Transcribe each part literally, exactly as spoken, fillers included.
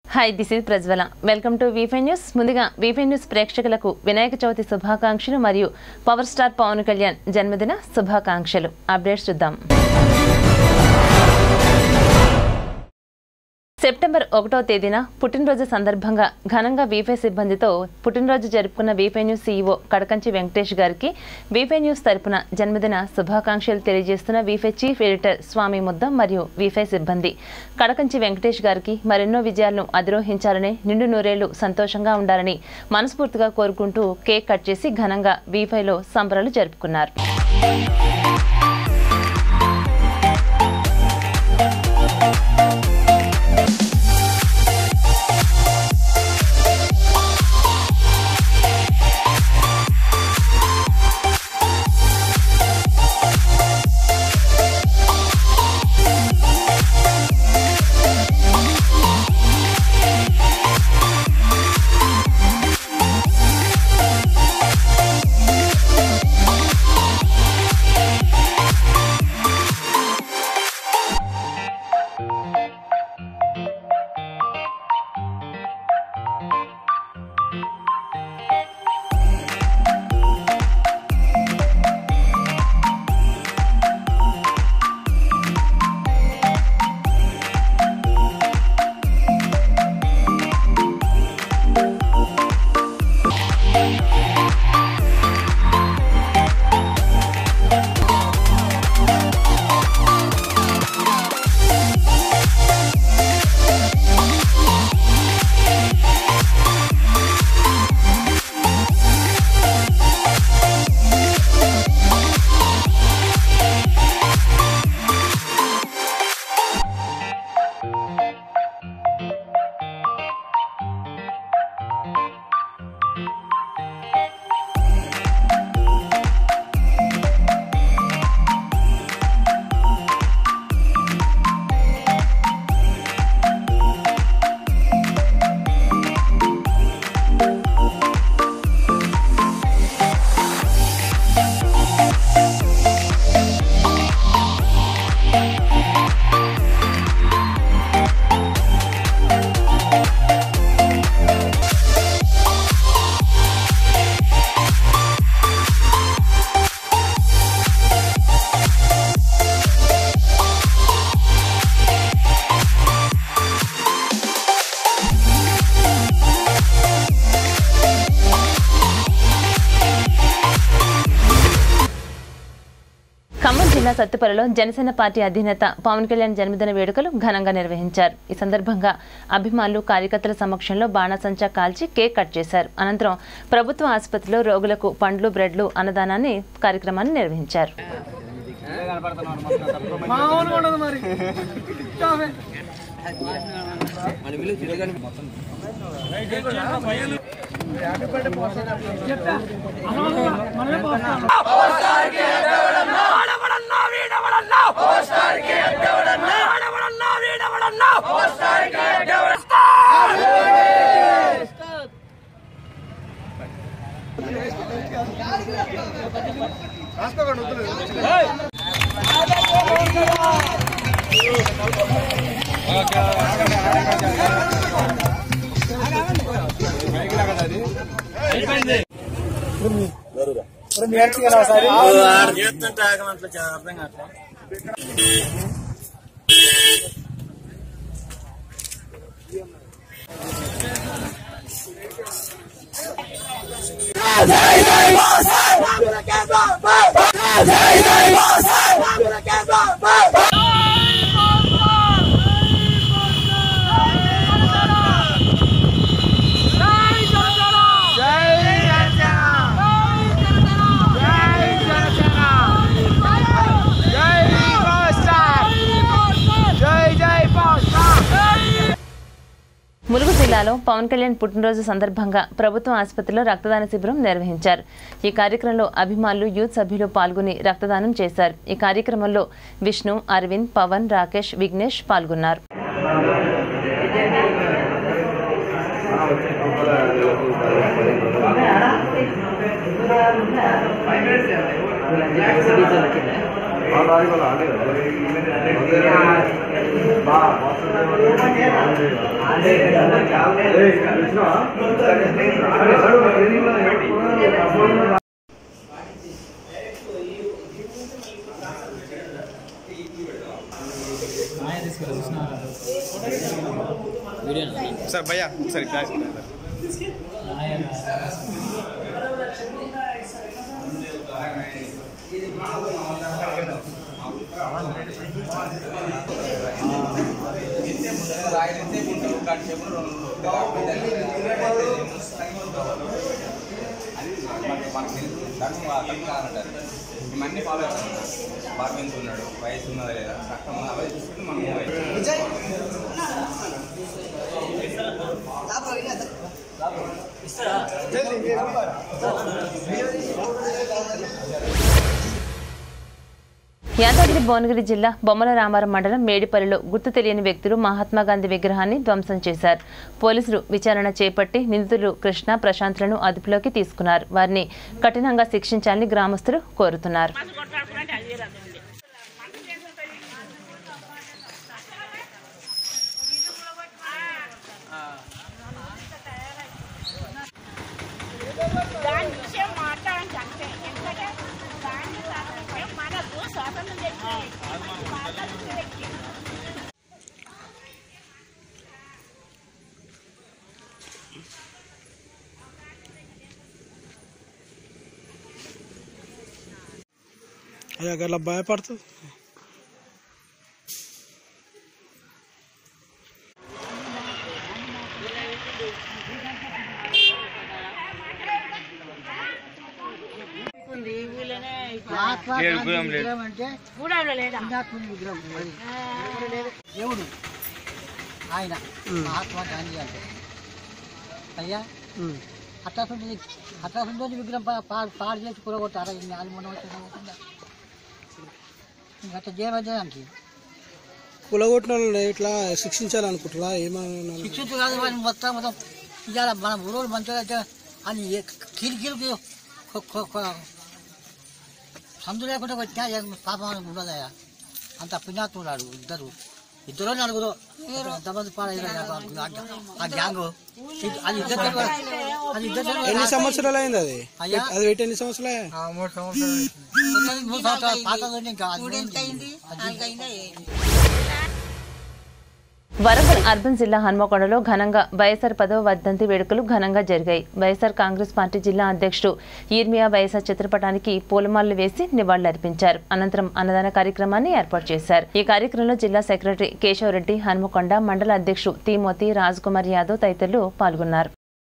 Hi this is Prajwala welcome to వీఫై news. ముందుగా వీఫై న్యూస్ ప్రేక్షకులకు వినాయక చవితి శుభాకాంక్షలు మరియు పవర్ స్టార్ పవన్ కళ్యాణ్ జన్మదిన శుభాకాంక్షలు. అప్డేట్స్ చూద్దాం. సెప్టెంబర్ ఒకటో తేదీన పుట్టినరోజు సందర్భంగా ఘనంగా వీఫై సిబ్బందితో పుట్టినరోజు జరుపుకున్న వీఫై న్యూస్ సీఈఓ కడకంచి వెంకటేష్ గారికి వీఫై న్యూస్ తరపున జన్మదిన శుభాకాంక్షలు తెలియజేస్తున్న వీఫై చీఫ్ ఎడిటర్ స్వామి ముద్ద మరియు వీఫై సిబ్బంది. కడకంచి వెంకటేష్ గారికి మరెన్నో విజయాలను అధిరోహించాలని, నిండు నూరేళ్లు సంతోషంగా ఉండాలని మనస్ఫూర్తిగా కోరుకుంటూ కేక్ కట్ చేసి ఘనంగా వీఫైలో సంబరాలు జరుపుకున్నారు. ఖమ్మం జిల్లా సత్తుపల్లిలో జనసేన పార్టీ అధినేత పవన్ కళ్యాణ్ జన్మదిన వేడుకలు ఘనంగా నిర్వహించారు. ఈ సందర్భంగా అభిమానులు, కార్యకర్తల సమక్షంలో బాణాసంచా కాల్చి కేక్ కట్ చేశారు. అనంతరం ప్రభుత్వ ఆసుపత్రిలో రోగులకు పండ్లు, బ్రెడ్లు అన్నదానాన్ని కార్యక్రమాన్ని నిర్వహించారు. ములుగు జిల్లాలో పవన్ కళ్యాణ్ పుట్టినరోజు సందర్భంగా ప్రభుత్వ ఆసుపత్రిలో రక్తదాన శిబిరం నిర్వహించారు. ఈ కార్యక్రమంలో అభిమానులు, యూత్ సభ్యులు పాల్గొని రక్తదానం చేశారు. ఈ కార్యక్రమంలో విష్ణు, అరవింద్, పవన్, రాకేష్, విఘ్నేష్ పాల్గొన్నారు. Bye. सर भैया सर ఇవన్నీ ఫాలో అవుతాను బాగా ఎంత ఉన్నాడు వయసు ఉన్నదా లేదా రక్తం అవన్నీ చూసుకుంటే మనం యాదాద్రి భువనగిరి జిల్లా బొమ్మల రామారం మండలం మేడిపల్లిలో గుర్తు తెలియని వ్యక్తులు మహాత్మాగాంధీ విగ్రహాన్ని ధ్వంసం చేశారు. పోలీసులు విచారణ చేపట్టి నిందితులు కృష్ణ, ప్రశాంత్లను అదుపులోకి తీసుకున్నారు. వారిని కఠినంగా శిక్షించాలని గ్రామస్తులు కోరుతున్నారు. అలా భయపడుతుంది. దేవుడు ఆయన మహాత్మా గాంధీ అంటే అయ్యా అట్లా అట్లా సుందరి విగ్రహం పాడు చేసి కూరగొట్టారా అది మొన్న వచ్చిందా అట్లా చేయడానికి కూలగొట్టిన ఇట్లా శిక్షించాలనుకుంటున్నా ఏమన్నా శిక్షించు కాదు వాళ్ళు మొత్తం మొత్తం ఇవాళ మన ఊరోళ్ళు మంచిగా అయితే అని కిరికిరికి సందు లేకుండా వచ్చినా పాపం ఉండదయా అంత పుణ్యాత్ములాడు ఇద్దరు ఇద్దరు నలుగురు ఎంతమంది పాడైన ఆ గ్యాంగ్ అది ఇద్దరు అది ఇద్దరు ఎన్ని సంవత్సరాలు అయింది అది అది పెట్టి ఎన్ని సంవత్సరాలు మూడు సంవత్సరాలు పాతదండి ఇంకా వరంగల్ అర్బన్ జిల్లా హన్మకొండలో ఘనంగా వైఎస్ఆర్ పదవ వర్ధంతి వేడుకలు ఘనంగా జరిగాయి. వైఎస్ఆర్ కాంగ్రెస్ పార్టీ జిల్లా అధ్యక్షుడు ఈర్మియా వైఎస్ఆర్ చిత్రపటానికి పూలమాలలు వేసి నివాళులర్పించారు. అనంతరం అన్నదాన కార్యక్రమాన్ని ఏర్పాటు చేశారు. ఈ కార్యక్రమంలో జిల్లా సెక్రటరీ కేశవరెడ్డి, హన్మకొండ మండల అధ్యక్షుడు తిమోతి, రాజ్ కుమార్ యాదవ్ తదితరులు పాల్గొన్నారు.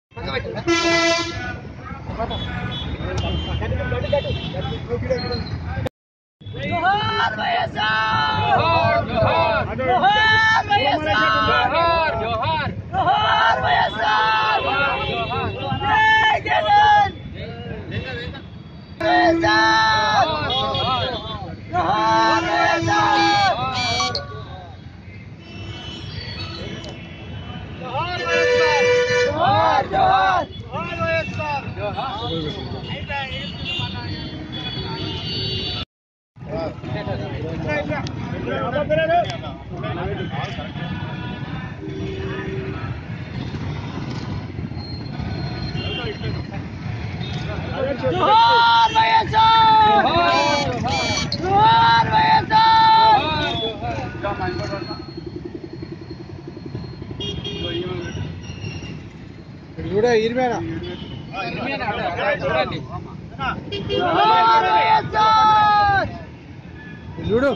చూడ ఇరిమేనా చూడు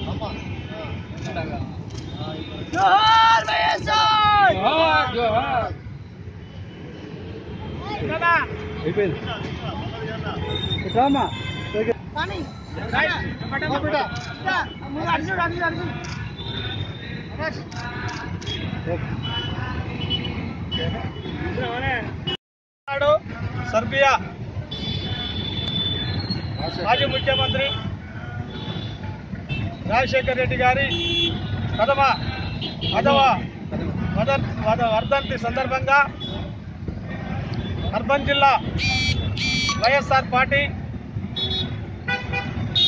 అయిపోయింది सर्बिया మాజీ ముఖ్యమంత్రి రాజశేఖర రెడ్డి గారి పదవ పదవ వర్ధంతి సందర్భంగా అర్బన్ జిల్లా వైఎస్ఆర్ పార్టీ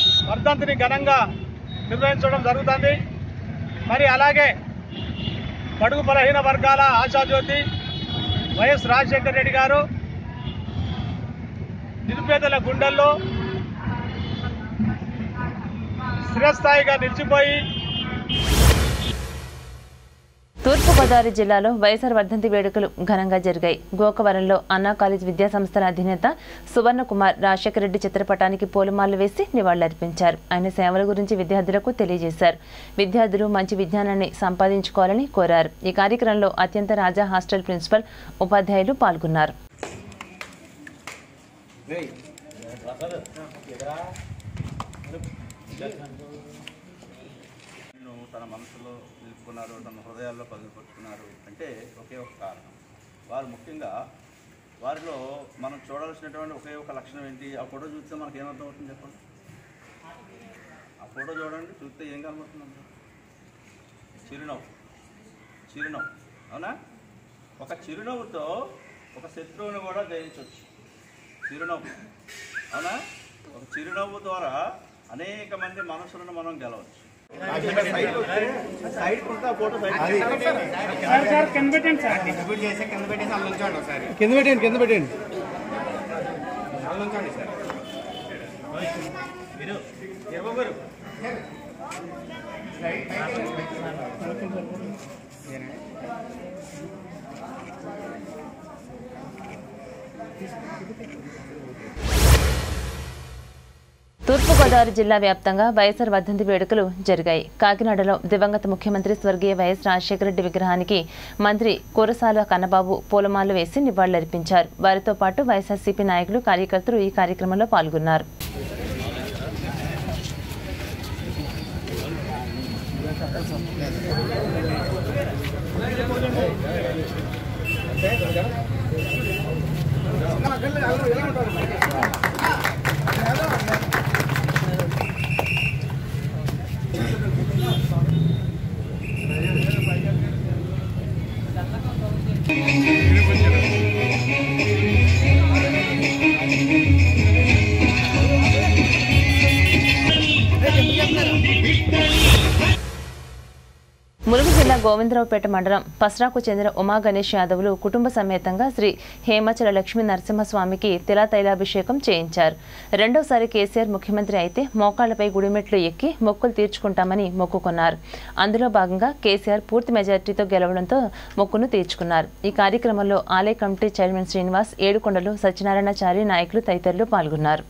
వర్ధంతిని ఘనంగా నిర్వహించడం జరుగుతుంది. మరి అలాగే బడుగు బలహీన వర్గాల ఆశాజ్యోతి వైఎస్ రాజశేఖర రెడ్డి గారు నిరుపేదల గుండెల్లో స్థిరస్థాయిగా నిలిచిపోయి తూర్పుగోదావరి జిల్లాలో వైఎస్ఆర్ వర్ధంతి వేడుకలు ఘనంగా జరిగాయి. గోకవరంలో అన్నా కాలేజ్ విద్యాసంస్థల అధినేత సువర్ణకుమార్ రాజశేఖర రెడ్డి చిత్రపటానికి పూలమాలలు వేసి నివాళులర్పించారు. ఆయన సేవల గురించి విద్యార్థులకు తెలియజేశారు. విద్యార్థులు మంచి విజ్ఞానాన్ని సంపాదించుకోవాలని కోరారు. ఈ కార్యక్రమంలో అత్యంత రాజా హాస్టల్ ప్రిన్సిపల్, ఉపాధ్యాయులు పాల్గొన్నారు. తన మనసులో నిలుపుకున్నారు, తన హృదయాల్లో పగిలిపరుచుకున్నారు అంటే ఒకే ఒక కారణం. వారు ముఖ్యంగా వారిలో మనం చూడాల్సినటువంటి ఒకే ఒక లక్షణం ఏంటి? ఆ ఫోటో చూస్తే మనకు ఏమర్థం అవుతుంది చెప్పండి. ఆ ఫోటో చూడండి, చూస్తే ఏం కనబడుతుంది? చిరునవ్వు. చిరునవ్వు అవునా? ఒక చిరునవ్వుతో ఒక శత్రువుని కూడా జయించవచ్చు. చిరునవ్వు అవునా? ఒక చిరునవ్వు ద్వారా అనేక మంది మనసులను మనం గెలవచ్చు. కింద పెట్టండి కింద పెట్టండి తూర్పుగోదావరి జిల్లా వ్యాప్తంగా వైఎస్ఆర్ వర్ధంతి వేడుకలు జరిగాయి. కాకినాడలో దివంగత ముఖ్యమంత్రి స్వర్గీయ వైఎస్ రాజశేఖర రెడ్డి విగ్రహానికి మంత్రి కురసాల కన్నబాబు పూలమాలలు వేసి నివాళులర్పించారు. వారితో పాటు వైఎస్ఆర్సీపీ నాయకులు, కార్యకర్తలు ఈ కార్యక్రమంలో పాల్గొన్నారు. ములుగు జిల్లా గోవిందరావుపేట మండలం పస్రాకు చెందిన ఉమా గణేష్ యాదవులు కుటుంబ సమేతంగా శ్రీ హేమచల లక్ష్మీ నరసింహస్వామికి తిలా తైలాభిషేకం చేయించారు. రెండోసారి కేసీఆర్ ముఖ్యమంత్రి అయితే మోకాళ్లపై గుడిమెట్లు ఎక్కి మొక్కులు తీర్చుకుంటామని మొక్కుకున్నారు. అందులో భాగంగా కేసీఆర్ పూర్తి మెజార్టీతో గెలవడంతో మొక్కును తీర్చుకున్నారు. ఈ కార్యక్రమంలో ఆలయ కమిటీ చైర్మన్ శ్రీనివాస్, ఏడుకొండలు సత్యనారాయణచారి నాయకులు తదితరులు పాల్గొన్నారు.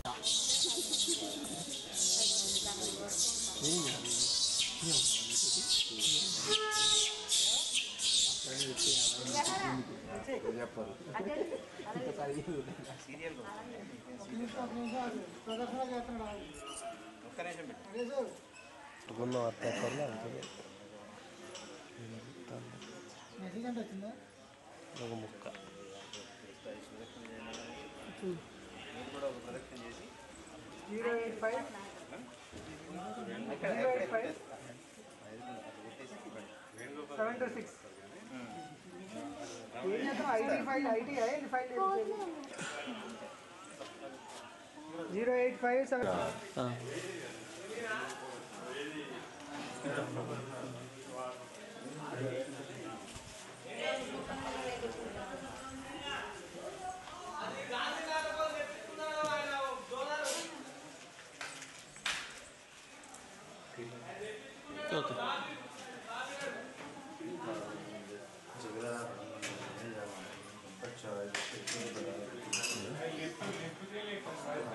Zero eight five seven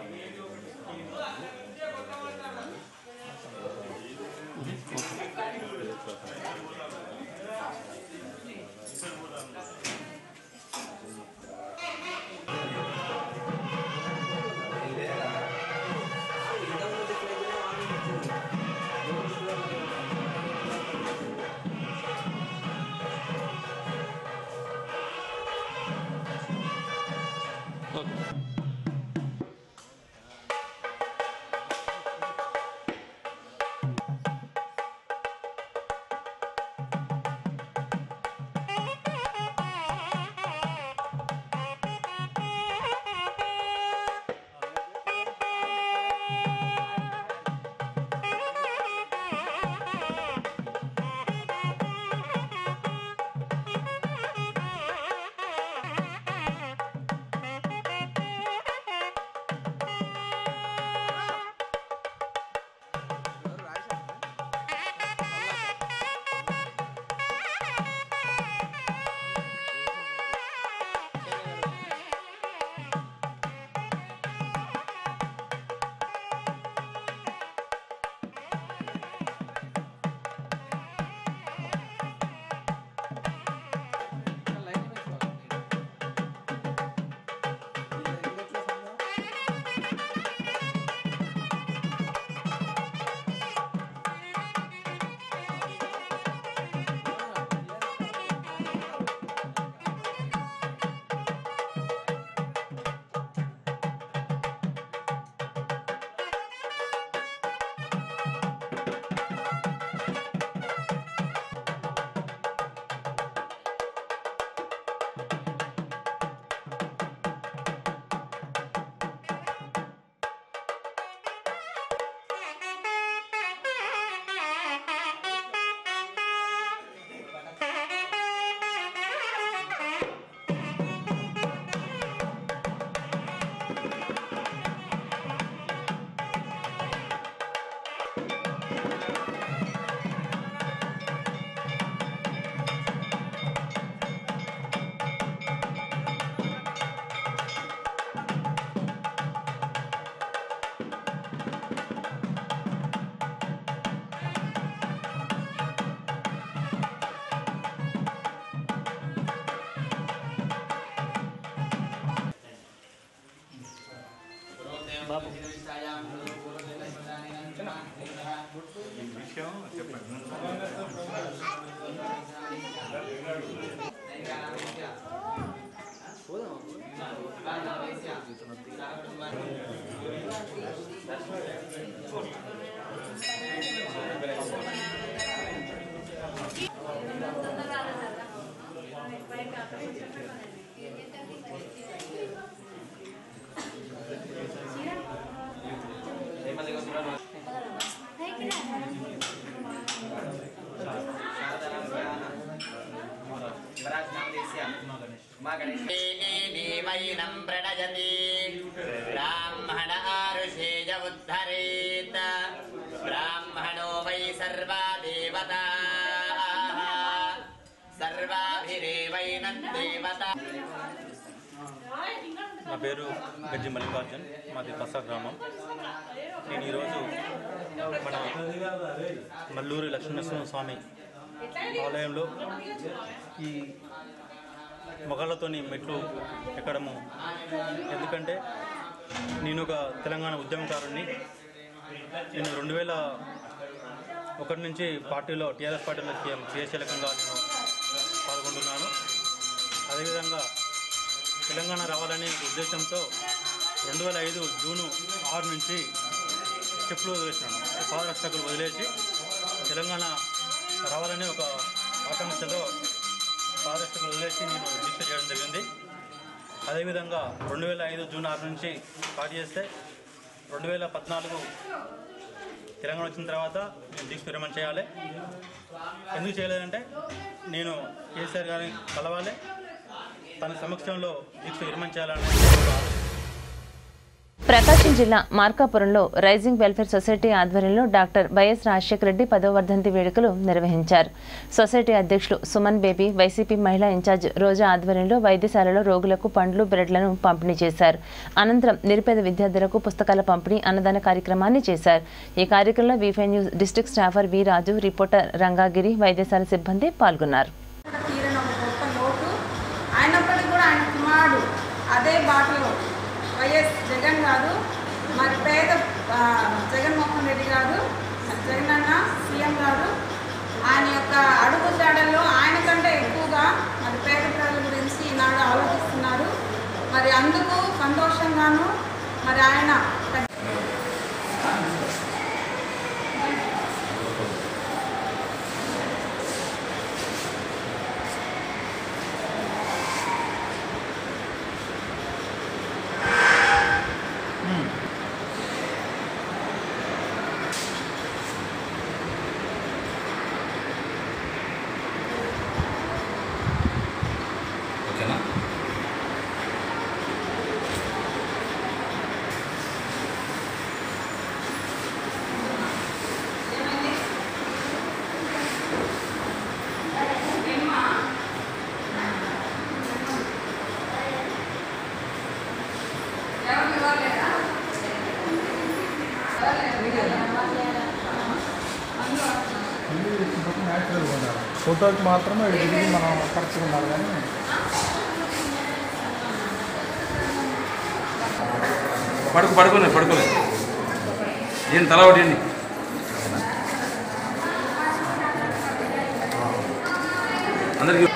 okay ब्राह्मण आरुषेय उद्धरेत ब्राह्मणो वै सर्वा देवताः सर्वाभिरेवैनं देवता। నా పేరు గజ్జి మల్లికార్జున్, మాది పసా గ్రామం. నేను ఈరోజు మన మల్లూరి లక్ష్మీనరసింహ స్వామి ఆలయంలో ఈ మొగళ్ళతోని మెట్లు ఎక్కడము. ఎందుకంటే నేను ఒక తెలంగాణ ఉద్యమకారుడిని. నేను రెండు వేల ఒకటి నుంచి పార్టీలో టీఆర్ఎస్ పార్టీలో క్రియాశీలకంగా నేను పాల్గొంటున్నాను. అదేవిధంగా తెలంగాణ రావాలనే ఉద్దేశంతో రెండు వేల ఐదు జూను ఆరు నుంచి చెప్పులు వదిలేసినాను. పాదరక్షకులు వదిలేసి తెలంగాణ రావాలనే ఒక ఆకాంక్షతో పాదరక్షకులు వదిలేసి నేను దీక్ష చేయడం జరిగింది. అదేవిధంగా రెండు వేల ఐదు జూన్ ఆరు నుంచి స్టార్ట్ చేస్తే రెండు వేల పద్నాలుగు తెలంగాణ వచ్చిన తర్వాత నేను దీక్ష విరమణ చేయాలి. ఎందుకు చేయలేదంటే నేను కేసీఆర్ గారిని కలవాలి, తన సమక్షంలో దీక్ష విరమణ చేయాలని. ప్రకాశం జిల్లా మార్కాపురంలో రైజింగ్ వెల్ఫేర్ సొసైటీ ఆధ్వర్యంలో డాక్టర్ వైఎస్ రాజశేఖర రెడ్డి పదవ వర్ధంతి వేడుకలు నిర్వహించారు. సొసైటీ అధ్యక్షులు సుమన్ బేబీ, వైసీపీ మహిళా ఇన్ఛార్జ్ రోజా ఆధ్వర్యంలో వైద్యశాలలో రోగులకు పండ్లు, బ్రెడ్లను పంపిణీ చేశారు. అనంతరం నిరుపేద విద్యార్థులకు పుస్తకాల పంపిణీ, అన్నదాన కార్యక్రమాన్ని చేశారు. ఈ కార్యక్రమంలో వీఫై news district staffer V Raju, reporter Rangagiri, వైద్యశాల సిబ్బంది పాల్గొన్నారు. అదే బాటలో వైఎస్ జగన్ గారు, మరి పేద జగన్మోహన్ రెడ్డి గారు, జగన్ అన్న సీఎం గారు ఆయన యొక్క అడుగు జాడల్లో ఆయన కంటే ఎక్కువగా మరి పేద ప్రజల గురించి ఈనాడు ఆలోచిస్తున్నారు. మరి అందుకు సంతోషంగాను మరి ఆయన ఫోటోకి మాత్రమే ఇది మనం కరెక్ట్గా ఉండాలి. కానీ పడుకు పడుకోలేదు పడుకోలేదు ఏం తల ఒకటి అందరికీ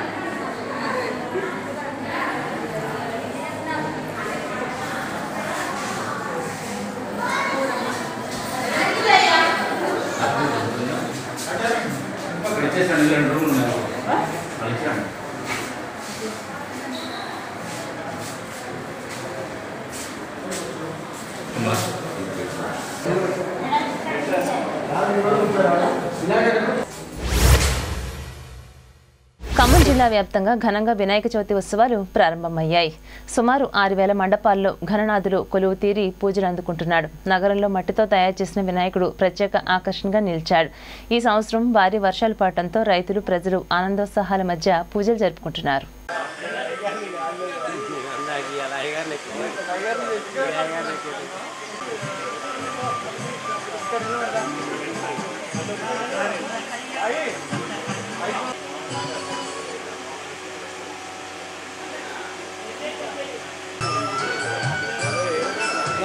ఖమ్మం జిల్లా వ్యాప్తంగా ఘనంగా వినాయక చవితి ఉత్సవాలు ప్రారంభమయ్యాయి. సుమారు ఆరు వేల మండపాల్లో ఘననాథులు కొలువు తీరి పూజలు అందుకుంటున్నాడు. నగరంలో మట్టితో తయారు చేసిన వినాయకుడు ప్రత్యేక ఆకర్షణగా నిలిచాడు. ఈ సంవత్సరం భారీ వర్షాలు పడటంతో రైతులు, ప్రజలు ఆనందోత్సాహాల మధ్య పూజలు జరుపుకుంటున్నారు.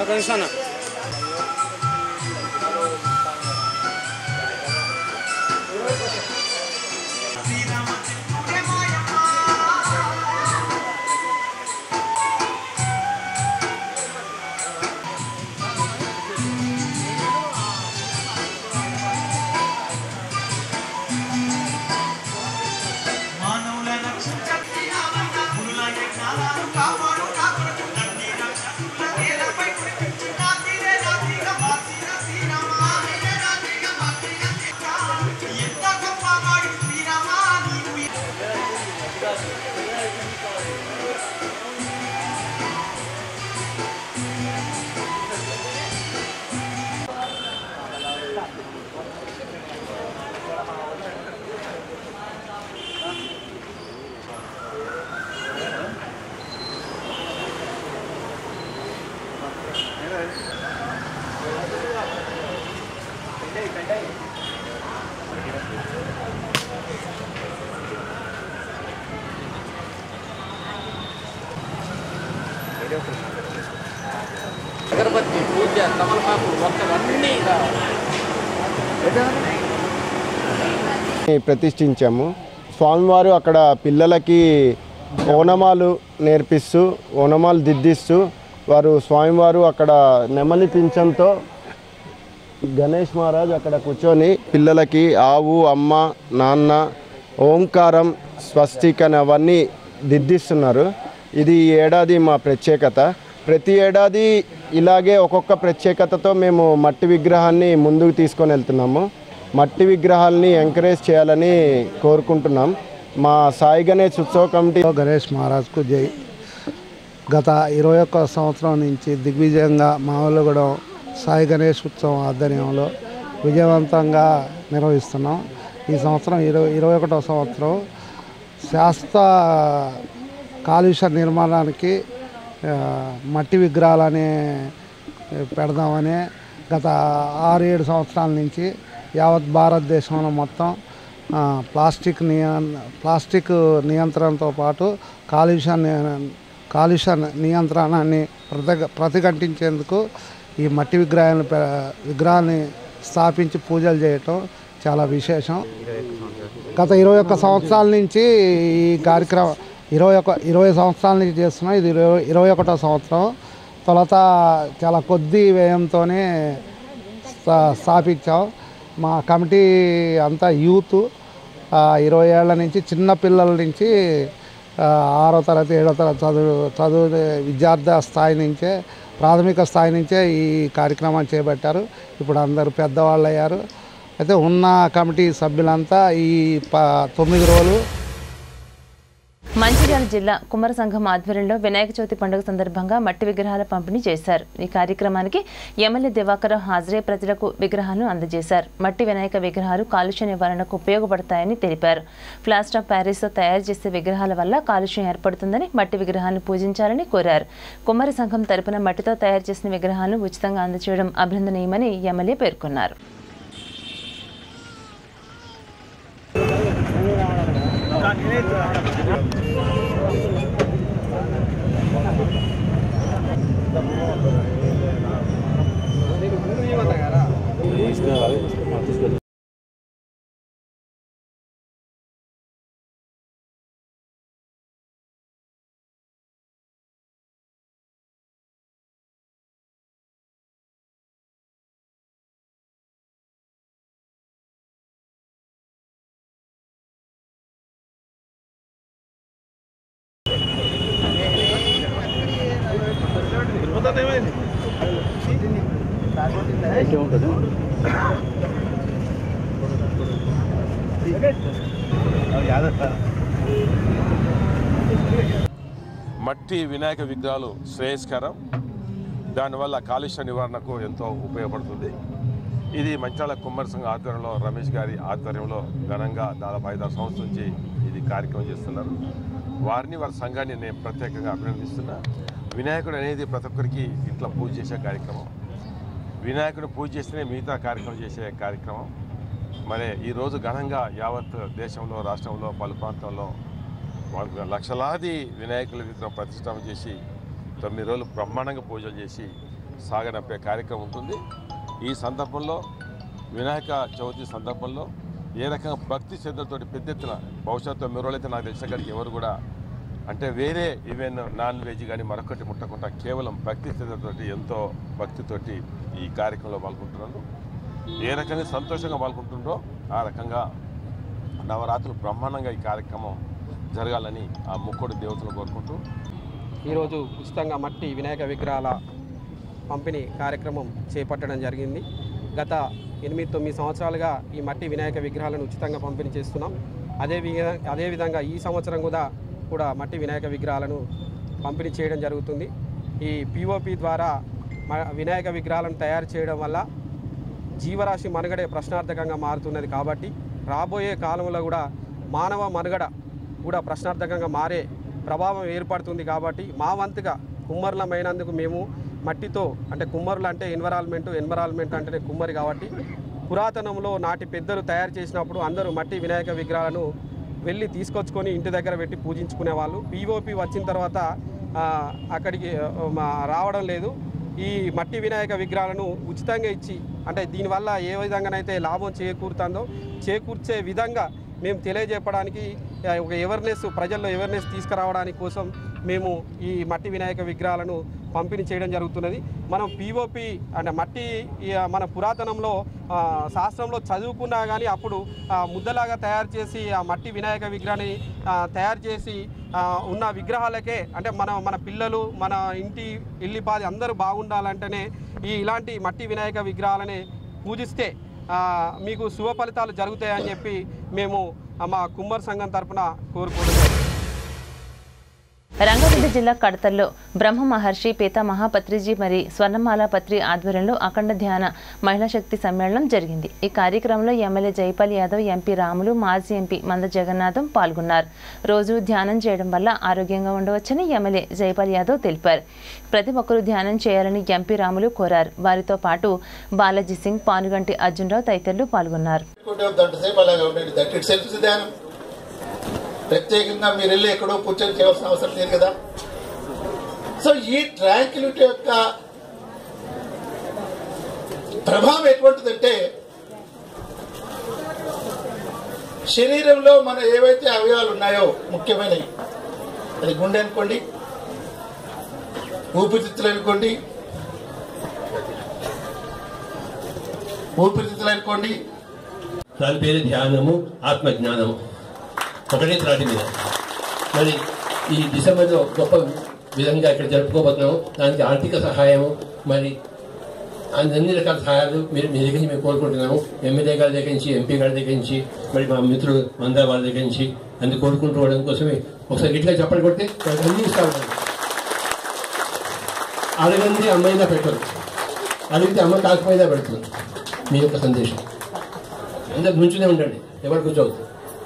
అగరబత్తి పూజ తమలపాకులు మొత్తం అన్నీ ప్రతిష్ఠించాము. స్వామివారు అక్కడ పిల్లలకి ఓనమాలు నేర్పిస్తూ ఓనమాలు దిద్దిస్తూ వారు స్వామివారు అక్కడ నెమలి పింఛంతో గణేష్ మహారాజ్ అక్కడ కూర్చొని పిల్లలకి ఆవు అమ్మ నాన్న ఓంకారం స్వస్తికని అవన్నీ దిద్దిస్తున్నారు. ఇది ఈ ఏడాది మా ప్రత్యేకత. ప్రతి ఏడాది ఇలాగే ఒక్కొక్క ప్రత్యేకతతో మేము మట్టి విగ్రహాన్ని ముందుకు తీసుకొని వెళ్తున్నాము. మట్టి విగ్రహాలని ఎంకరేజ్ చేయాలని కోరుకుంటున్నాం. మా సాయి గణేష్ ఉత్సవ కమిటీ గణేష్ మహారాజ్కు జై. గత ఇరవై ఒక్క సంవత్సరం నుంచి దిగ్విజయంగా మామూలుగూడెం సాయి గణేష్ ఉత్సవం ఆధ్వర్యంలో విజయవంతంగా నిర్వహిస్తున్నాం. ఈ సంవత్సరం ఇరవై ఇరవై ఒకటో సంవత్సరం శాస్త్ర కాలుష్య నిర్మాణానికి మట్టి విగ్రహాలని పెడదామని గత ఆరు ఏడు సంవత్సరాల నుంచి యావత్ భారతదేశంలో మొత్తం ప్లాస్టిక్ నియ ప్లాస్టిక్ నియంత్రణతో పాటు కాలుష్య కాలుష్య నియంత్రణాన్ని ప్రతి ప్రతిఘటించేందుకు ఈ మట్టి విగ్రహాలను విగ్రహాన్ని స్థాపించి పూజలు చేయటం చాలా విశేషం. గత ఇరవై ఒక్క సంవత్సరాల నుంచి ఈ కార్యక్రమం ఇరవై ఒక ఇరవై సంవత్సరాల నుంచి చేస్తున్నాం. ఇది ఇరవై ఇరవై ఒకటో సంవత్సరం. తొలత చాలా కొద్ది వ్యయంతోనే స్థాపించాం. మా కమిటీ అంతా యూత్ ఇరవై ఏళ్ల నుంచి చిన్న పిల్లల నుంచి ఆరో తరగతి ఏడో తరగతి చదువు చదువు విద్యార్థి స్థాయి నుంచే ప్రాథమిక స్థాయి నుంచే ఈ కార్యక్రమాన్ని చేపట్టారు. ఇప్పుడు అందరూ పెద్దవాళ్ళు అయ్యారు. అయితే ఉన్న కమిటీ సభ్యులంతా ఈ ప తొమ్మిది రోజులు మంచిర్యాల జిల్లా కుమ్మర సంఘం ఆధ్వర్యంలో వినాయక చవితి పండుగ సందర్భంగా మట్టి విగ్రహాల పంపిణీ చేశారు. ఈ కార్యక్రమానికి ఎమ్మెల్యే దివాకర్ హాజరై ప్రజలకు విగ్రహాలను అందజేశారు. మట్టి వినాయక విగ్రహాలు కాలుష్య నివారణకు ఉపయోగపడతాయని తెలిపారు. ప్లాస్టర్ ఆఫ్ ప్యారిస్తో తయారు చేసే విగ్రహాల వల్ల కాలుష్యం ఏర్పడుతుందని మట్టి విగ్రహాలను పూజించాలని కోరారు. కుమ్మర సంఘం తరపున మట్టితో తయారు చేసిన విగ్రహాలను ఉచితంగా అందజేయడం అభినందనీయమని ఎమ్మెల్యే పేర్కొన్నారు. మట్టి వినాయక విగ్రహాలు శ్రేయస్కరం. దానివల్ల కాలుష్య నివారణకు ఎంతో ఉపయోగపడుతుంది. ఇది మంచాల కుమ్మర సంఘ ఆధ్వర్యంలో రమేష్ గారి ఆధ్వర్యంలో ఘనంగా దాదాపు ఐదారు సంవత్సరం నుంచి ఇది కార్యక్రమం చేస్తున్నారు. వారిని వారి సంఘాన్ని నేను ప్రత్యేకంగా అభినందిస్తున్నా. వినాయకుడు అనేది ప్రతి ఒక్కరికి ఇంట్లో పూజ చేసే కార్యక్రమం. వినాయకుడు పూజ చేస్తేనే మిగతా కార్యక్రమం చేసే కార్యక్రమం. మరి ఈరోజు ఘనంగా యావత్ దేశంలో రాష్ట్రంలో పలు ప్రాంతాల్లో లక్షలాది వినాయకుల విగ్రహం ప్రతిష్టాపన చేసి తొమ్మిది రోజులు బ్రహ్మాండంగా పూజలు చేసి సాగనంపే కార్యక్రమం ఉంటుంది. ఈ సందర్భంలో వినాయక చవితి సందర్భంలో ఏ రకంగా భక్తి శ్రద్ధలతోటి పెద్ద ఎత్తున భవిష్యత్తులో మీరు అయితే నాకు తెలిసిన కాడికి ఎవరు కూడా అంటే వేరే ఈవెన్ నాన్ వెజ్ కానీ మరొకటి ముట్టకుండా కేవలం భక్తి శ్రద్ధతోటి ఎంతో భక్తితోటి ఈ కార్యక్రమంలో పాల్గొంటున్నారు. ఏ రకంగా సంతోషంగా పాల్గొంటుండ్రో ఆ రకంగా నవరాత్రులు బ్రహ్మాండంగా ఈ కార్యక్రమం జరగాలని ఆ ముక్కోడి దేవతను కోరుకుంటూ ఈరోజు ఉచితంగా మట్టి వినాయక విగ్రహాల పంపిణీ కార్యక్రమం చేపట్టడం జరిగింది. గత ఎనిమిది తొమ్మిది సంవత్సరాలుగా ఈ మట్టి వినాయక విగ్రహాలను ఉచితంగా పంపిణీ చేస్తున్నాం. అదే అదేవిధంగా ఈ సంవత్సరం కూడా కూడా మట్టి వినాయక విగ్రహాలను పంపిణీ చేయడం జరుగుతుంది. ఈ పిఓపి ద్వారా వినాయక విగ్రహాలను తయారు చేయడం వల్ల జీవరాశి మనుగడే ప్రశ్నార్థకంగా మారుతున్నది. కాబట్టి రాబోయే కాలంలో కూడా మానవ మనుగడ కూడా ప్రశ్నార్థకంగా మారే ప్రభావం ఏర్పడుతుంది. కాబట్టి మా వంతుగా కుమ్మరులమైనందుకు మేము మట్టితో అంటే కుమ్మరులు అంటే ఎన్విరాన్మెంట్ ఎన్విరాన్మెంట్ అంటే కుమ్మరి కాబట్టి పురాతనంలో నాటి పెద్దలు తయారు చేసినప్పుడు అందరూ మట్టి వినాయక విగ్రహాలను వెళ్ళి తీసుకొచ్చుకొని ఇంటి దగ్గర పెట్టి పూజించుకునేవాళ్ళు. పిఓపి వచ్చిన తర్వాత అక్కడికి రావడం లేదు. ఈ మట్టి వినాయక విగ్రహాలను ఉచితంగా ఇచ్చి అంటే దీనివల్ల ఏ విధంగానైతే లాభం చేకూరుతుందో చేకూర్చే విధంగా మేము తెలియజెప్పడానికి ఒక అవేర్నెస్ ప్రజల్లో అవేర్నెస్ తీసుకురావడానికి కోసం మేము ఈ మట్టి వినాయక విగ్రహాలను పంపిణీ చేయడం జరుగుతున్నది. మనం పిఓపి అంటే మట్టి మన పురాతనంలో శాస్త్రంలో చదువుకున్నా కానీ అప్పుడు ముద్దలాగా తయారు చేసి ఆ మట్టి వినాయక విగ్రహాన్ని తయారు చేసి ఉన్న విగ్రహాలకే అంటే మన మన పిల్లలు మన ఇంటి ఇల్లిపాది అందరూ బాగుండాలంటేనే ఈ ఇలాంటి మట్టి వినాయక విగ్రహాలని పూజిస్తే మీకు శుభ ఫలితాలు జరుగుతాయని చెప్పి మేము మా కుమ్మర్ సంఘం తరఫున కోరుకుంటున్నాం. రంగారెడ్డి జిల్లా కడతల్లో బ్రహ్మ మహర్షి పీతా మహాపత్రిజీ మరి స్వర్ణమాల పత్రి ఆధ్వర్యంలో అఖండ ధ్యాన మహిళా శక్తి సమ్మేళనం జరిగింది. ఈ కార్యక్రమంలో ఎమ్మెల్యే జైపాల్ యాదవ్, ఎంపీ రాములు, మాజీ ఎంపీ మంద జగన్నాథం పాల్గొన్నారు. రోజు ధ్యానం చేయడం వల్ల ఆరోగ్యంగా ఉండవచ్చని ఎమ్మెల్యే జైపాల్ యాదవ్ తెలిపారు. ప్రతి ఒక్కరూ ధ్యానం చేయాలని ఎంపీ రాములు కోరారు. వారితో పాటు బాలాజీ సింగ్, పానుగంటి అర్జునరావు తదితరులు పాల్గొన్నారు. ప్రత్యేకంగా మీరు వెళ్ళి ఎక్కడో కూర్చొని చేయాల్సిన అవసరం లేదు కదా. సో ఈ ట్రాంక్విలిటీ యొక్క ప్రభావం ఎటువంటిదంటే శరీరంలో మన ఏవైతే అవయవాలు ఉన్నాయో ముఖ్యమైనవి, అది గుండె అనుకోండి, ఊపిరితిత్తులు అనుకోండి ఊపిరితిత్తులు అనుకోండి దాని పేరు ధ్యానము, ఆత్మజ్ఞానము ఒకటే త్రాటి మీద. మరి ఈ డిసెంబర్లో గొప్ప విధంగా ఇక్కడ జరుపుకోబోతున్నాము. దానికి ఆర్థిక సహాయము మరి అన్ని రకాల సహాయాలు మీరు మీ దగ్గర నుంచి మేము కోరుకుంటున్నాము. ఎమ్మెల్యే గారి దగ్గర నుంచి, ఎంపీ గారి దగ్గర నుంచి, మరి మా మిత్రులు మందా వాళ్ళ దగ్గర నుంచి అన్ని కోరుకుంటూ పోవడం కోసమే ఒకసారి గట్టిగా చెప్పండి కొడితే అన్ని ఇస్తా ఉంటాను. అడగండి అమ్మాయినా పెట్టరు, అడిగితే అమ్మ కాకపోయినా పెడుతుంది. మీ యొక్క సందేశం అందరు నుంచునే ఉండండి, ఎవరు కూర్చోవద్దు.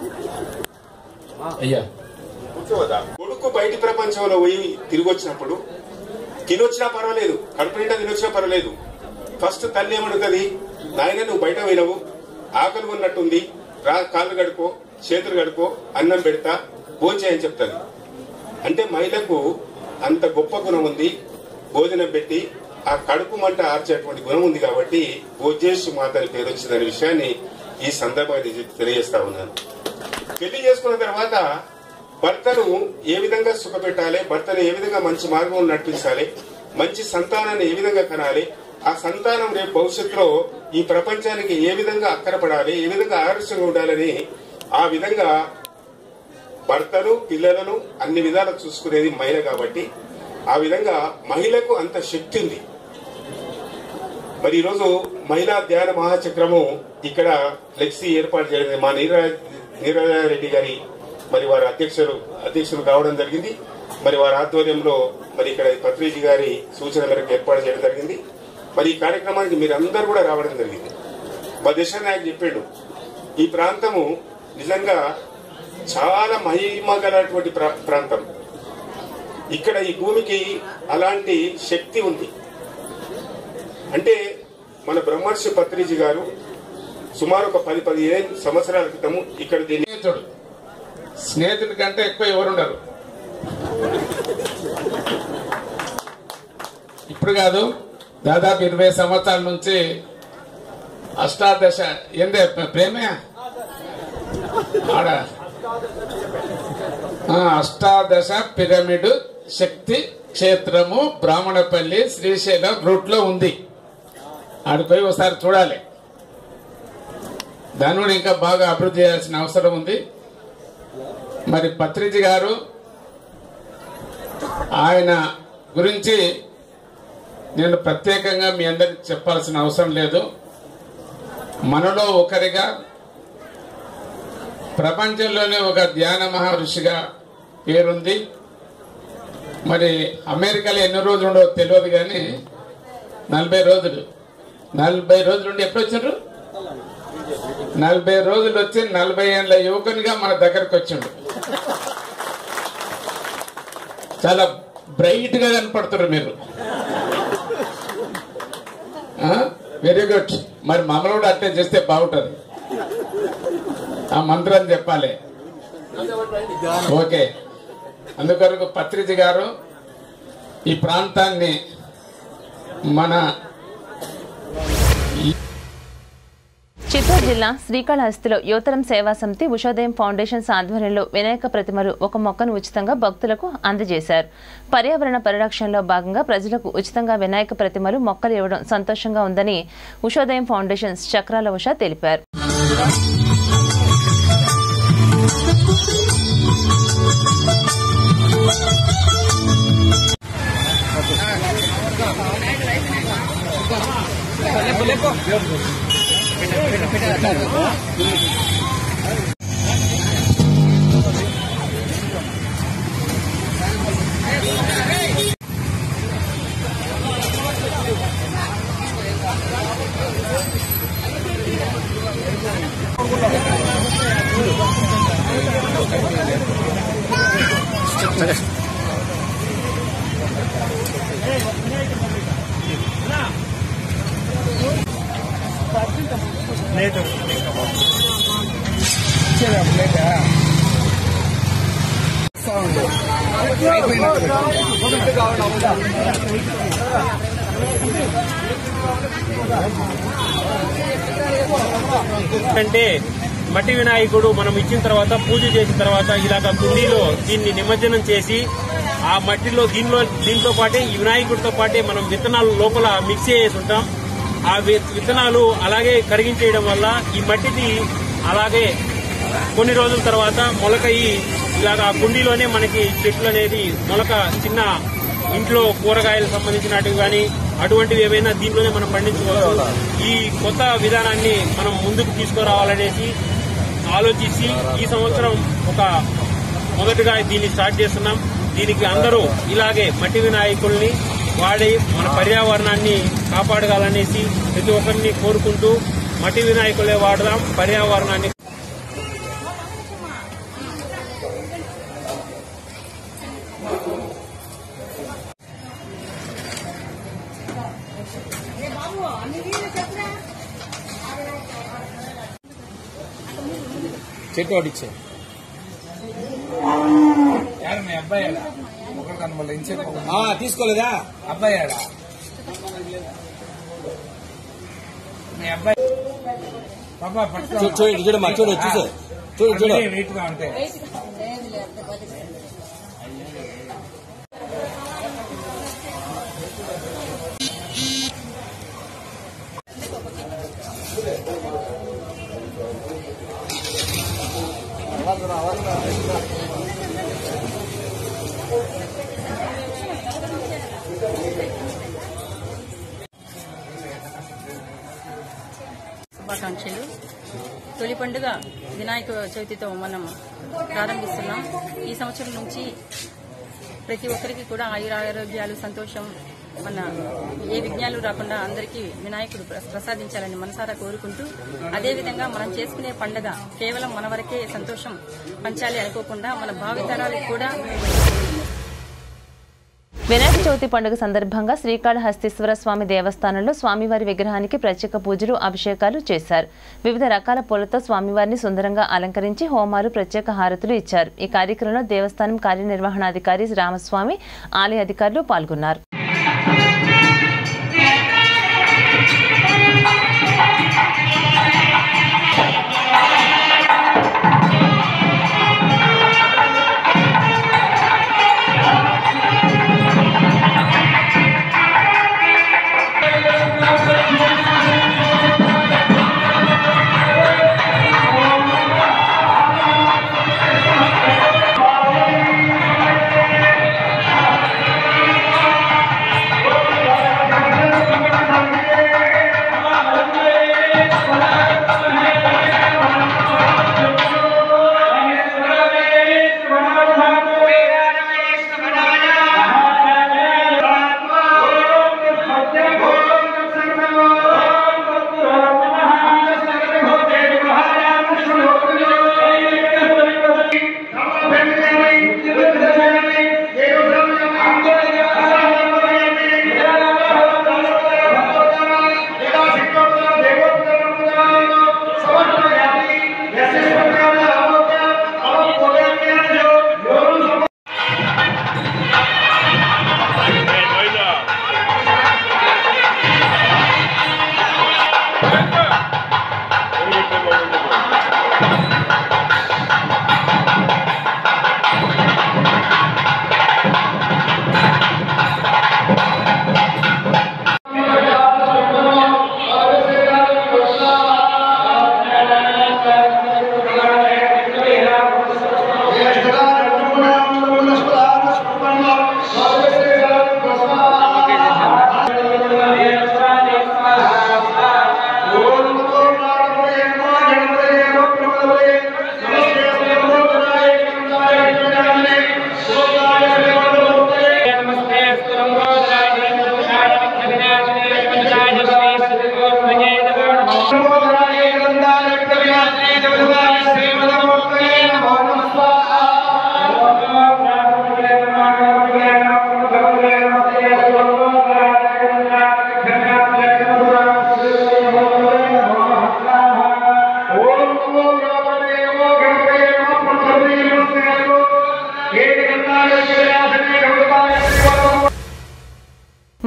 అయ్యా కొడుకు బయటి ప్రపంచంలో పోయి తిరిగి వచ్చినప్పుడు తినొచ్చినా పర్వాలేదు, కడుపు నిండా తినొచ్చినా పర్వాలేదు, ఫస్ట్ తల్లి ఏమడుగుతుంది, నాయన నువ్వు బయట పోయినావు, ఆకలి ఉన్నట్టుంది, రా కాళ్ళు గడుకో, చేతులు గడుకో, అన్నం పెడతా, భోజనం చెప్తుంది. అంటే మహిళకు అంత గొప్ప గుణం ఉంది. భోజనం పెట్టి ఆ కడుపు మంట ఆర్చేటువంటి గుణం ఉంది కాబట్టి భోజేష్ మాత అని పేరు వచ్చిందనే విషయాన్ని ఈ సందర్భంగా తెలియజేస్తా ఉన్నాను. పెళ్లి చేసుకున్న తర్వాత భర్తను ఏ విధంగా సుఖపెట్టాలి, భర్తను ఏ విధంగా మంచి మార్గంలో నడిపించాలి, మంచి సంతానాన్ని ఏ విధంగా కనాలి, ఆ సంతానం రేపు భవిష్యత్తులో ఈ ప్రపంచానికి ఏ విధంగా అక్కరపడాలి, ఏ విధంగా ఆదర్శంగా ఉండాలని ఆ విధంగా భర్తను పిల్లలను అన్ని విధాలు చూసుకునేది మహిళ కాబట్టి ఆ విధంగా మహిళకు అంత శక్తి ఉంది. మరి ఈరోజు మహిళా ధ్యాన మహాచక్రము ఇక్కడ ఫ్లెక్సీ ఏర్పాటు చేయడం మా నీరజ నీరజారెడ్డి గారి మరి వారి అధ్యక్షులు అధ్యక్షులు కావడం జరిగింది. మరి వారి ఆధ్వర్యంలో మరి ఇక్కడ పత్రిజీ గారి సూచన మేరకు ఏర్పాటు చేయడం జరిగింది. మరి ఈ కార్యక్రమానికి మీరు అందరూ కూడా రావడం జరిగింది. మా దేశ నాయకు చెప్పాడు, ఈ ప్రాంతము నిజంగా చాలా మహిమ గలటువంటి ప్రాంతం. ఇక్కడ ఈ భూమికి అలాంటి శక్తి ఉంది. అంటే మన బ్రహ్మర్షి పత్రిజీ గారు సుమారు ఒక పది పదిహేను సంవత్సరాల క్రితము ఇక్కడ దీన్ని స్నేహితుడు స్నేహితుడి కంటే ఎక్కువ ఎవరుండరు. ఇప్పుడు కాదు, దాదాపు ఇరవై సంవత్సరాల నుంచి అష్టాదశ ఏందే ప్రేమే ఆడ అష్టాదశ పిరమిడ్ శక్తి క్షేత్రము బ్రాహ్మణపల్లి శ్రీశైలం రూట్లో ఉంది. ఆడిపోయి ఒకసారి చూడాలి. దాన్ని కూడా ఇంకా బాగా అభివృద్ధి చేయాల్సిన అవసరం ఉంది. మరి పత్రిజీ గారు ఆయన గురించి నేను ప్రత్యేకంగా మీ అందరికి చెప్పాల్సిన అవసరం లేదు. మనలో ఒకరిగా ప్రపంచంలోనే ఒక ధ్యాన మహర్షిగా పేరుంది. మరి అమెరికాలో ఎన్ని రోజులు ఉండవో తెలియదు కానీ నలభై రోజులు నలభై రోజులు ఉండి ఎప్పుడు వచ్చారు? నలభై రోజులు వచ్చి నలభై ఏళ్ళ యువకునిగా మన దగ్గరకు వచ్చిండు. చాలా బ్రైట్ గా కనపడుతున్నారు మీరు. Very good. మరి మమ్మల్ని కూడా అట్టే చేస్తే బాగుంటుంది. ఆ మంత్రం చెప్పాలి. ఓకే. అందుకొరకు పత్రిజీ గారు ఈ ప్రాంతాన్ని మన చిత్తూరు జిల్లా శ్రీకాళహస్తిలో యువతరం సేవా సమితి ఉషోదయం ఫౌండేషన్స్ ఆధ్వర్యంలో వినాయక ప్రతిమలు ఒక మొక్కను ఉచితంగా భక్తులకు అందజేశారు. పర్యావరణ పరిరక్షణలో భాగంగా ప్రజలకు ఉచితంగా వినాయక ప్రతిమలు మొక్కలు ఇవ్వడం సంతోషంగా ఉందని ఉషోదయం ఫౌండేషన్స్ చక్రాల ఉష తెలిపారు. అంటే మట్టి వినాయకుడు మనం ఇచ్చిన తర్వాత పూజ చేసిన తర్వాత ఇలాగ కుండీలో దీన్ని నిమజ్జనం చేసి ఆ మట్టిలో దీనిలో దీంతో పాటే ఈ వినాయకుడితో పాటే మనం విత్తనాలు లోపల మిక్స్ చేసి ఉంటాం. ఆ విత్తనాలు అలాగే కరిగించేయడం వల్ల ఈ మట్టిది అలాగే కొన్ని రోజుల తర్వాత మొలకయి ఇలాగ ఆ కుండీలోనే మనకి చెట్లు అనేది మొలక చిన్న ఇంట్లో కూరగాయలకు సంబంధించినట్టు కానీ అటువంటివి ఏవైనా దీంట్లోనే మనం పండించుకోవచ్చు. ఈ కొత్త విధానాన్ని మనం ముందుకు తీసుకురావాలనేసి ఆలోచించి ఈ సంవత్సరం ఒక మొదటిగా దీన్ని స్టార్ట్ చేస్తున్నాం. దీనికి అందరూ ఇలాగే మట్టి వినాయకుల్ని వాడి మన పర్యావరణాన్ని కాపాడగాలనేసి ప్రతి ఒక్కరిని కోరుకుంటూ మట్టి వినాయకులే వాడదాం, పర్యావరణాన్ని చెట్టు వాడిచ్చే మీ అబ్బాయి ఒకటి కనబడలే ఇంచేపు తీసుకోలేదా అబ్బాయి ఆడా మీ అబ్బాయి పాపా చూడు చూడు మా చూడు చూడు చూడు చూడు వెయిట్ గా ఉంటే శుభాకాంక్షలు. తొలి పండుగ వినాయక చవితితో మనం ప్రారంభిస్తున్నాం. ఈ సంవత్సరం నుంచి ప్రతి ఒక్కరికి కూడా ఆయురారోగ్యాలు, సంతోషం, మన ఏ విఘ్నాలు రాకుండా అందరికీ వినాయకుడు ప్రసాదించాలని మనసారా కోరుకుంటూ, అదేవిధంగా మనం చేసుకునే పండుగ కేవలం మన వరకే సంతోషం పంచాలి అనుకోకుండా మన భావితరాలకు కూడా. వినాయక చవితి పండుగ సందర్భంగా శ్రీకాళహస్తీశ్వర స్వామి దేవస్థానంలో స్వామివారి విగ్రహానికి ప్రత్యేక పూజలు, అభిషేకాలు చేశారు. వివిధ రకాల పూలతో స్వామివారిని సుందరంగా అలంకరించి హోమాలు, ప్రత్యేక హారతులు ఇచ్చారు. ఈ కార్యక్రమంలో దేవస్థానం కార్యనిర్వహణాధికారి రామస్వామి, ఆలయ అధికారులు పాల్గొన్నారు.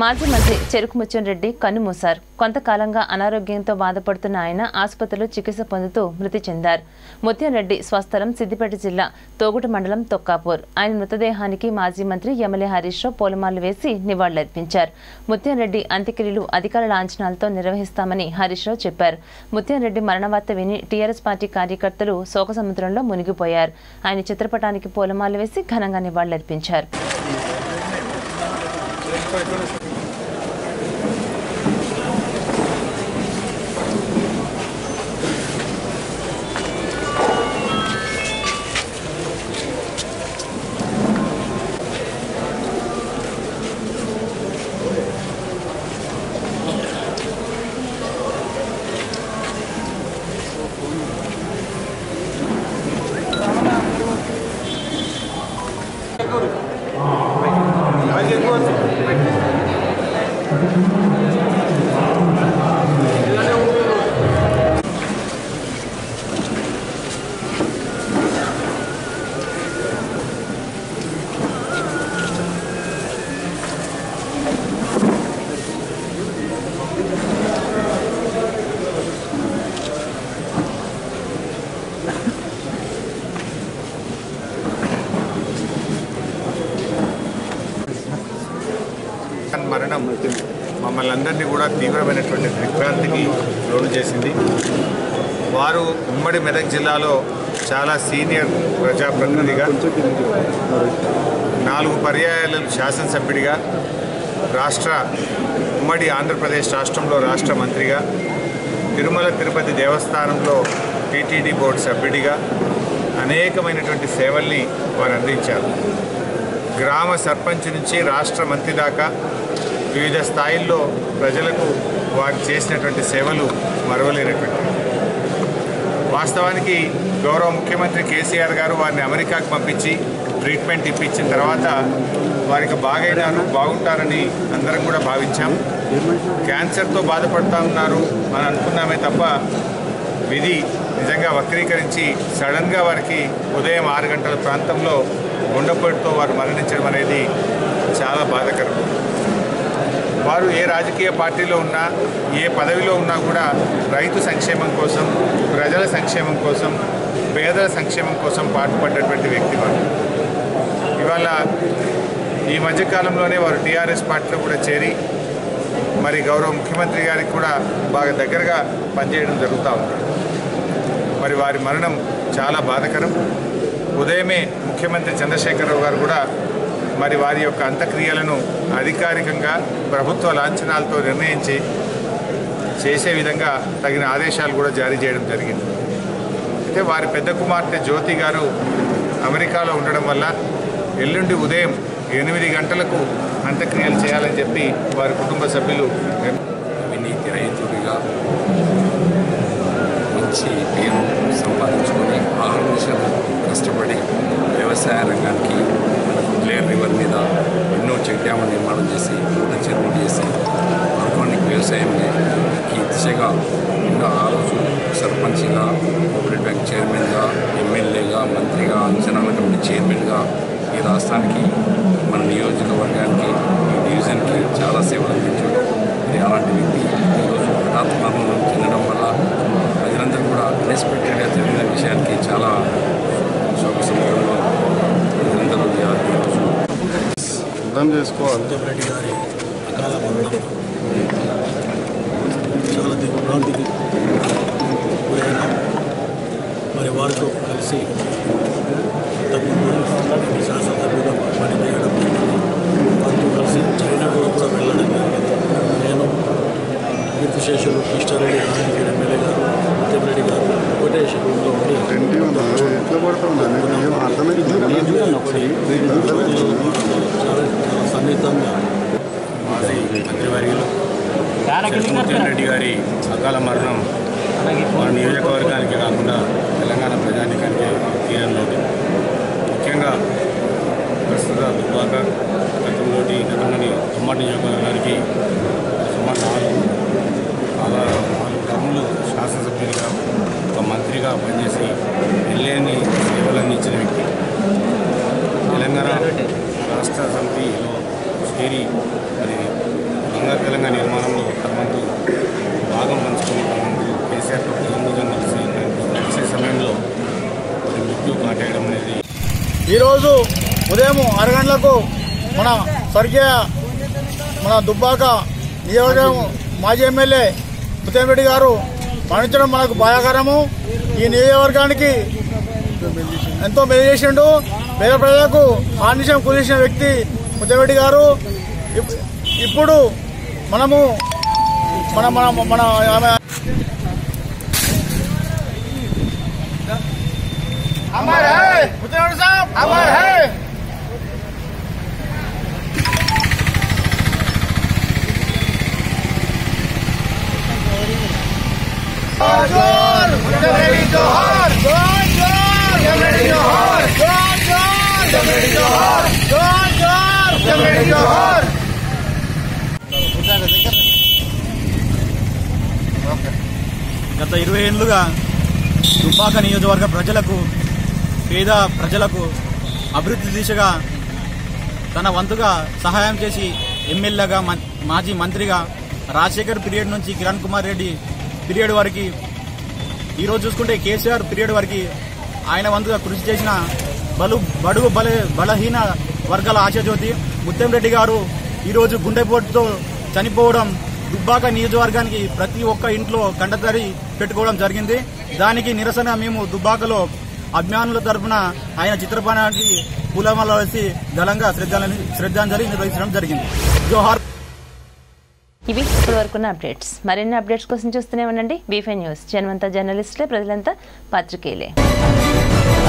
మాజీ మంత్రి చెరుకు ముత్యం రెడ్డి కన్నుమూశారు. కొంతకాలంగా అనారోగ్యంతో బాధపడుతున్న ఆయన ఆసుపత్రిలో చికిత్స పొందుతూ మృతి చెందారు. ముత్యం రెడ్డి స్వస్థలం సిద్దిపేట జిల్లా తోగుట మండలం తొక్కాపూర్. ఆయన మృతదేహానికి మాజీ మంత్రి ఎమ్మెల్యే హరీష్ రావు పూలమాలలు వేసి నివాళులర్పించారు. ముత్యం రెడ్డి అంత్యక్రియలు అధికార లాంఛనాలతో నిర్వహిస్తామని హరీష్ రావు చెప్పారు. ముత్యం రెడ్డి మరణ వార్త విని టీఆర్ఎస్ పార్టీ కార్యకర్తలు శోకసముద్రంలో మునిగిపోయారు. ఆయన చిత్రపటానికి పూలమాలలు వేసి ఘనంగా నివాళులర్పించారు. మరణం మమ్మల్ని అందరినీ కూడా తీవ్రమైనటువంటి దిగ్భ్రాంతికి లోను చేసింది. వారు ఉమ్మడి మెదక్ జిల్లాలో చాలా సీనియర్ ప్రజాప్రతినిధిగా, నాలుగు పర్యాయాలు శాసనసభ్యుడిగా, రాష్ట్ర ఉమ్మడి ఆంధ్రప్రదేశ్ రాష్ట్రంలో రాష్ట్ర మంత్రిగా, తిరుమల తిరుపతి దేవస్థానంలో టీటీడీ బోర్డు సభ్యుడిగా అనేకమైనటువంటి సేవల్ని వారు అందించారు. గ్రామ సర్పంచ్ నుంచి రాష్ట్ర మంత్రి దాకా వివిధ స్థాయిల్లో ప్రజలకు వారు చేసినటువంటి సేవలు మరవలేనటువంటి. వాస్తవానికి గౌరవ ముఖ్యమంత్రి కేసీఆర్ గారు వారిని అమెరికాకు పంపించి ట్రీట్మెంట్ ఇప్పించిన తర్వాత వారికి బాగైనారు, బాగుంటారని అందరం కూడా భావించాం. క్యాన్సర్తో బాధపడుతూ ఉన్నారు అని అనుకున్నామే తప్ప విధి నిజంగా వక్రీకరించి సడన్గా వారికి ఉదయం ఆరు గంటల ప్రాంతంలో గుండెపోటుతో వారు మరణించడం అనేది చాలా బాధాకరం. వారు ఏ రాజకీయ పార్టీలో ఉన్నా, ఏ పదవిలో ఉన్నా కూడా రైతు సంక్షేమం కోసం, ప్రజల సంక్షేమం కోసం, పేదల సంక్షేమం కోసం పాటుపడ్డటువంటి వ్యక్తి వారు. ఇవాళ ఈ మధ్యకాలంలోనే వారు టీఆర్ఎస్ పార్టీలో కూడా చేరి మరి గౌరవ ముఖ్యమంత్రి గారికి కూడా బాగా దగ్గరగా పనిచేయడం జరుగుతూ ఉంది. మరి వారి మరణం చాలా బాధాకరం. ఉదయమే ముఖ్యమంత్రి చంద్రశేఖరరావు గారు కూడా మరి వారి యొక్క అంత్యక్రియలను అధికారికంగా ప్రభుత్వ లాంఛనాలతో నిర్ణయించి చేసే విధంగా తగిన ఆదేశాలు కూడా జారీ చేయడం జరిగింది. అయితే వారి పెద్ద కుమార్తె జ్యోతి గారు అమెరికాలో ఉండడం వల్ల ఎల్లుండి ఉదయం ఎనిమిది గంటలకు అంత్యక్రియలు చేయాలని చెప్పి వారి కుటుంబ సభ్యులు అవినీతి రైతుడిగా మంచి పేరు సంపాదించుకొని ఆరు నిమిషాలు కష్టపడి వ్యవసాయ రంగానికి క్లియర్ రివర్ మీద ఎన్నో చెక్ డ్యాములు నిర్మాణం చేసి నూట చెరువులు చేసి ఆర్గానిక్ వ్యవసాయంకి దిశగా ఇంకా ఆ రోజు సర్పంచ్గా, కోఆపరేటివ్ బ్యాంక్ చైర్మన్గా, ఎమ్మెల్యేగా, మంత్రిగా, అంచనాల కమిటీ చైర్మన్గా ఈ రాష్ట్రానికి, మన నియోజకవర్గానికి, ఈ డివిజన్కి చాలా సేవలు అందించాడు. మరి అలాంటి వ్యక్తి ఈరోజు హఠాత్ మరణం చెందడం వల్ల ప్రజలందరూ కూడా అన్ఎక్స్పెక్టెడ్గా జరిగిన విషయానికి చాలా శోక సముద్రంలో ప్రజలందరూ ఈరోజు అర్థం చేసుకోవాలి. రెడ్డి గారి అకాల మరణం చాలా దిగ్భ్రాంతికి గురైనా మరి వారితో కలిసి తప్పకుండా శాసనసభ్యుగా పనిచేయడం వారితో కలిసి చైనా కూడా వెళ్ళడం జరిగింది. నేను కీర్తిశేషులు కృష్ణారెడ్డి నారాయణ ఎమ్మెల్యే గారు, ముత్యం రెడ్డి గారు ఒకటే షెడ్యూల్లో ఉండి చాలా సన్నిహితంగా మాజీ మంత్రివర్యులు ముత్యం రెడ్డి గారి అకాల మరణం మన నియోజకవర్గానికి కాకుండా తెలంగాణ ప్రజానికానికి తీరంలో ముఖ్యంగా ప్రస్తుత దుబ్బాక గతంలోటి గతంలోని ఉమ్మడి నియోజకవర్గానికి సుమారు నాలుగు నాలుగు టర్ములు శాసనసభ్యుడిగా ఒక మంత్రిగా పనిచేసి వెళ్ళలేని సేవలు అందించిన వ్యక్తి. తెలంగాణ రాష్ట్ర సమితిలో చేరి మరి తెలంగాణ నిర్మాణంలో తమ వంతు భాగం పంచుకొని తమ వంతు కేసీఆర్ ప్రభుత్వం కలిసి కలిసే సమయంలో మృత్యు కాటేయడం అనేది ఈరోజు ఉదయం ఆరు గంటలకు మన స్వర్గీయ మన దుబ్బాక నియోజకవర్గం మాజీ ఎమ్మెల్యే ముత్యంరెడ్డి గారు మరణించడం మనకు బాధాకరము. ఈ నియోజకవర్గానికి ఎంతో మేలు చేసిండు. పేద ప్రజలకు ఆనిషం కుదిసిన వ్యక్తి ముత్యంరెడ్డి గారు. ఇప్పుడు మనము మన మన మన ఆమె अमर है मुत्यांरेड्डी साहब, अमर है। जोर मुत्यांरेड्डी जोहर, जोर जोर मुत्यांरेड्डी जोहर, जोर जोर मुत्यांरेड्डी जोहर, जोर जोर मुत्यांरेड्डी जोहर। గత ఇరవై ఏళ్లుగా దుబ్బాక నియోజకవర్గ ప్రజలకు పేద ప్రజలకు అభివృద్ధి దిశగా తన వంతుగా సహాయం చేసి ఎమ్మెల్యేగా మాజీ మంత్రిగా రాజశేఖర్ పీరియడ్ నుంచి కిరణ్ కుమార్ రెడ్డి పీరియడ్ వరకు ఈరోజు చూసుకుంటే కేసీఆర్ పీరియడ్ వరకు ఆయన వంతుగా కృషి చేసిన బలు బడుగు బల బలహీన వర్గాల ఆశాజ్యోతి ముత్యంరెడ్డి గారు ఈరోజు గుండెపోటుతో చనిపోవడం దుబ్బాక నియోజకవర్గానికి ప్రతి ఒక్క ఇంట్లో కండతరి పెట్టుకోవడం జరిగింది. దానికి నిరసన మేము దుబ్బాకలో అభిమానుల తరఫున ఆయన చిత్రపటానికి పూలమాల వేసి ఘనంగా శ్రద్ధాంజలి నిర్వహించడం జరిగింది. జోహార్. ఇవి ఇప్పటి వరకున్న అప్డేట్స్. మరిన్ని అప్డేట్స్ కోసం చూస్తూనే ఉండండి బీ ఫైవ్ న్యూస్. జనమంతా జర్నలిస్టులే, ప్రజలంతా పాత్రికేయులే.